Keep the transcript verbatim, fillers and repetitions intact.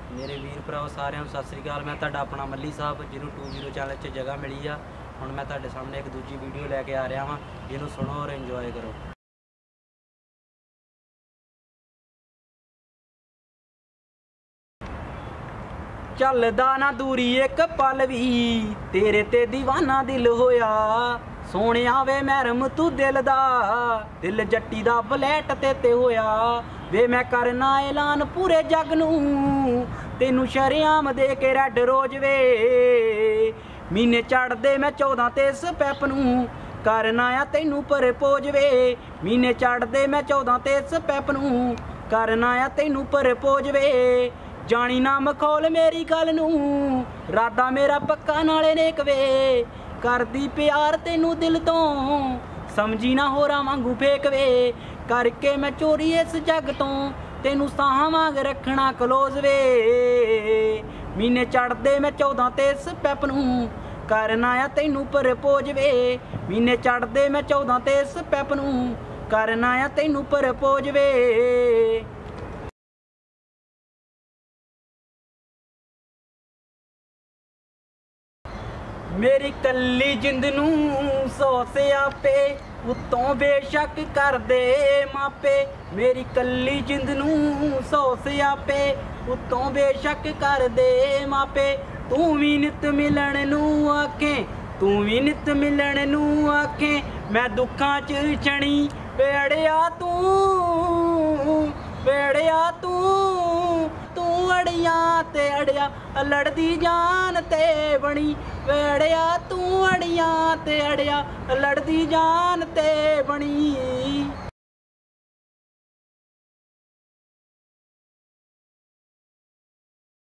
मेरे वीर भराओ सारिਆਂ ਨੂੰ ਸਤਿ ਸ੍ਰੀ ਅਕਾਲ। मैं ਤੁਹਾਡਾ ਆਪਣਾ ਮੱਲੀ ਸਾਹਿਬ ਜਿਹਨੂੰ टू ज़ीरो ਚੈਨਲ 'ਚ ਜਗ੍ਹਾ ਮਿਲੀ ਆ। ਹੁਣ ਮੈਂ ਤੁਹਾਡੇ ਸਾਹਮਣੇ ਇੱਕ ਦੂਜੀ ਵੀਡੀਓ ਲੈ ਕੇ ਆ ਰਿਹਾ ਹਾਂ, ਜਿਹਨੂੰ ਸੁਣੋ ਔਰ ਇੰਜੋਏ ਕਰੋ। ਚੱਲਦਾ ਨਾ ਦੂਰੀ ਇੱਕ ਪਲ ਵੀ, ਤੇਰੇ ਤੇ دیਵਾਨਾ ਦਿਲ ਹੋਇਆ। ਸੋਹਣਿਆ ਵੇ ਮਹਿਰਮ ਤੂੰ ਦਿਲ ਦਾ, ਦਿਲ ਜੱਟੀ ਦਾ ਬਲੈਟ ਤੇ ਤੇ ਹੋਇਆ। ਵੇ ਮੈਂ ਕਰਨਾ ਐਲਾਨ ਪੂਰੇ ਜੱਗ ਨੂੰ, ਤੈਨੂੰ ਸ਼ਰਿਆਮ ਦੇ ਕੇ ਰੈੱਡ ਰੋਜ਼ ਵੇ। ਮਹੀਨੇ ਚੜ੍ਹਦੇ ਮੈਂ ਚੌਦਾਂ ਤੇ ਸਪੈਪ ਨੂੰ, ਕਰਨਾ ਆ ਤੈਨੂੰ ਪ੍ਰਪੋਜ਼ ਵੇ। ਮਹੀਨੇ ਚੜ੍ਹਦੇ ਮੈਂ ਚੌਦਾਂ ਤੇ ਸਪੈਪ ਨੂੰ, ਕਰਨਾ ਆ ਤੈਨੂੰ ਪ੍ਰਪੋਜ਼ ਵੇ। ਜਾਣੀ ਨਾ ਮਖੌਲ ਮੇਰੀ ਗੱਲ ਨੂੰ, ਰਾਦਾ ਮੇਰਾ ਪੱਕਾ ਨਾਲੇ ਨੇਕ ਵੇ। ਕਰਦੀ ਪਿਆਰ ਤੈਨੂੰ ਦਿਲ ਤੋਂ, ਸਮਝੀ ਨਾ ਹੋਰਾਂ ਵਾਂਗੂ ਫੇਕ ਵੇ। ਕਰਕੇ ਮੈਂ ਚੋਰੀ ਇਸ ਜੱਗ ਤੋਂ, ਤੈਨੂੰ ਸਾਹਾਂ ਵਾਂਗ ਰੱਖਣਾ ਕਲੋਜ਼ ਵੇ। ਮਹੀਨੇ ਚੜ੍ਹਦੇ ਮੈਂ ਚੌਦਾਂ ਤੇ ਸਪੈਪ ਨੂੰ, ਕਰਨਾ ਆ ਤੈਨੂੰ ਪ੍ਰਪੋਜ਼ ਵੇ। ਮਹੀਨੇ ਚੜ੍ਹਦੇ ਮੈਂ ਚੌਦਾਂ ਤੇ ਸਪੈਪ ਨੂੰ, ਕਰਨਾ ਆ ਤੈਨੂੰ ਪ੍ਰਪੋਜ਼ ਵੇ। ਮੇਰੀ ਕੱਲੀ ਜਿੰਦ ਨੂੰ ਸੌ ਸਿਆਪੇ, ਉੱਤੋਂ ਬੇਸ਼ੱਕ ਕਰਦੇ ਮਾਪੇ। ਮੇਰੀ ਕੱਲੀ ਜਿੰਦ ਨੂੰ ਸੌ ਸਿਆਪੇ, ਉੱਤੋਂ ਬੇਸ਼ੱਕ ਕਰਦੇ ਮਾਪੇ। ਤੂੰ ਵੀ ਨਿਤ ਮਿਲਣ ਨੂੰ ਆਖੇ, ਤੂੰ ਵੀ ਨਿਤ ਮਿਲਣ ਨੂੰ ਆਖੇ। ਮੈਂ ਦੁੱਖਾਂ 'ਚ ਛਣੀ ਵੇੜਿਆ ਤੂੰ, ਵੇੜਿਆ ਤੂੰ। ਤੂੰ ਅੜੀਆਂ ਤੇ ਅੜਿਆ ਲੜਦੀ ਜਾਨ ਤੇ ਬਣੀ, ਵੇੜਿਆ ਤੂੰ ਅੜੀਆਂ ਤੇ ਅੜਿਆ ਲੜਦੀ ਜਾਨ ਤੇ ਬਣੀ।